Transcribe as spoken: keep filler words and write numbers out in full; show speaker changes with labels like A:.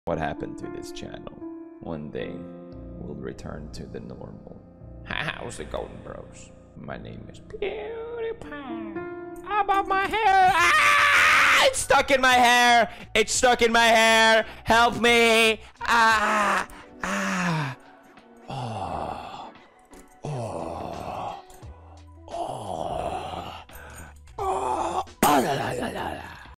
A: what happened to this channel. One day, we'll return to the normal. How's it going, bros? My name is PewDiePie. How about my hair? Ah! It's stuck in my hair! It's stuck in my hair! Help me! Ah! Ah! Oh! Oh! Oh! Oh! Oh! La, la, la, la.